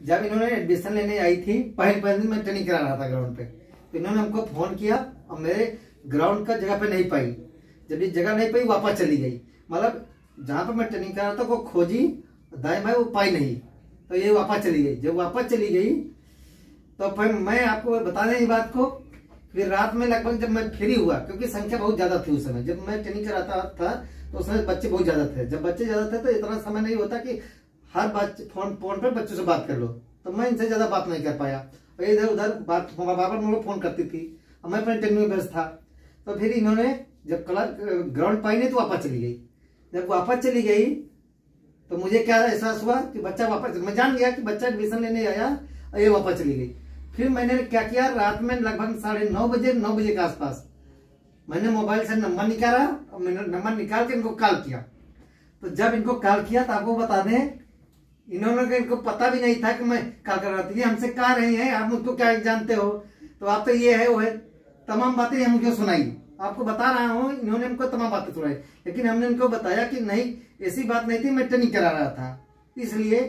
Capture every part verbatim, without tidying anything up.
जब इन्होंने एडमिशन लेने आई थी, पहले पहले दिन मैं ट्रेनिंग करा रहा था ग्राउंड पे, तो इन्होंने हमको फोन किया और मेरे ग्राउंड का जगह पे नहीं पाई। जब ये जगह नहीं पाई वापस चली गई, मतलब जहाँ पे मैं ट्रेनिंग कर रहा था वो खोजी दाएं बाएं वो पाई नहीं, तो ये वापस चली गई। जब वापस चली गई तो फिर मैं आपको बता दें इस बात को, फिर रात में लगभग जब मैं फ्री हुआ, क्योंकि संख्या बहुत ज्यादा थी उस समय जब मैं ट्रेनिंग कराता था, तो उसमें बच्चे बहुत ज्यादा थे। जब बच्चे ज्यादा थे तो इतना समय नहीं होता कि हर बच्चे फोन फोन पर बच्चों से बात कर लो, तो मैं इनसे ज्यादा बात नहीं कर पाया। और इधर उधर बात बाबर मुझे फोन करती थी और मैं अपने ट्रेनिंग में व्यस्त था। तो फिर इन्होंने जब क्लास ग्राउंड पाई नहीं तो वापस चली गई। जब वापस चली गई तो मुझे क्या एहसास हुआ कि बच्चा वापस, मैं जान गया कि बच्चा एडमिशन लेने आया और ये वापस चली गई। फिर मैंने क्या किया, रात में लगभग साढ़े नौ बजे नौ बजे के आसपास मैंने मोबाइल से नंबर निकाला और मैंने नंबर निकाल के इनको कॉल किया। तो जब इनको कॉल किया तो आपको बता दें, इन्होंने इनको पता भी नहीं था कि मैं कॉल कर रहा था। ये हमसे कह रही हैं आप मुझको क्या जानते हो, तो आप तो ये है वो है, तमाम बातें हम मुझे सुनाई। आपको बता रहा हूँ इन्होंने हमको तमाम बातें सुनाई, लेकिन हमने इनको बताया कि नहीं ऐसी बात नहीं थी, मैं ट्रेनिंग करा रहा था इसलिए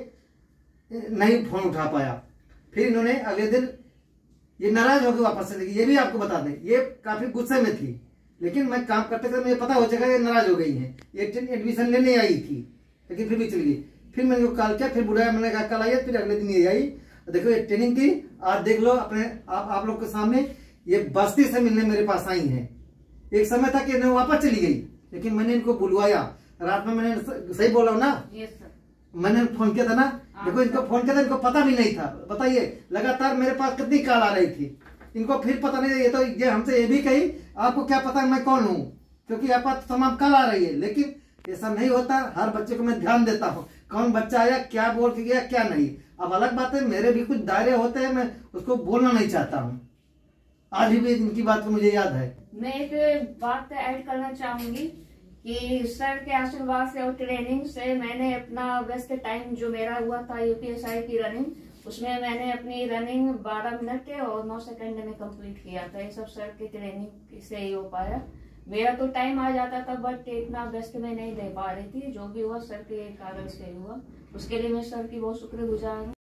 नहीं फोन उठा पाया। फिर इन्होंने अगले दिन ये नाराज होकर वापस चली गई। ये भी आपको बता दें ये काफी गुस्से में थी, लेकिन मैं काम करते करते मुझे पता हो जाएगा ये नाराज हो गई है, ये एडमिशन लेने आई थी लेकिन फिर भी चली गई। फिर मैंने कॉल किया, फिर बुलाया, मैंने कहा कल आइए। फिर अगले दिन ये आई, देखो ये ट्रेनिंग थी, आज देख लो अपने आप आप लोग के सामने ये बस्ती से मिलने मेरे पास आई है। एक समय था कि इन्हें वापस चली गई, लेकिन मैंने इनको बुलवाया रात में, मैंने सही बोला ना, मैंने फोन किया था ना, देखो इनको फोन किया था, इनको पता भी नहीं था। बताइए लगातार मेरे पास कितनी कॉल आ रही थी, इनको फिर पता नहीं। ये तो ये हमसे ये भी कही आपको क्या पता मैं कौन हूँ, क्योंकि आप पास तमाम कॉल आ रही है। लेकिन ऐसा नहीं होता, हर बच्चे को मैं ध्यान देता हूँ कौन बच्चा आया, क्या बोल के गया क्या नहीं। अब अलग बात है मेरे भी कुछ दायरे होते हैं, मैं उसको बोलना नहीं चाहता हूँ। आज भी इनकी बात को मुझे याद है। मैं एक बात ऐड करना चाहूंगी कि सर के आशीर्वाद से और ट्रेनिंग से मैंने अपना व्यस्त टाइम जो मेरा हुआ था यूपीएसआई की रनिंग, उसमें मैंने अपनी रनिंग बारह मिनट और नौ सेकंड में कंप्लीट किया था। ये सब सर की ट्रेनिंग से ही हो पाया। मेरा तो टाइम आ जाता था बट इतना व्यस्त में नहीं दे पा रही थी। जो भी हुआ सर के कारण से हुआ, उसके लिए मैं सर की बहुत शुक्रगुजार हूँ।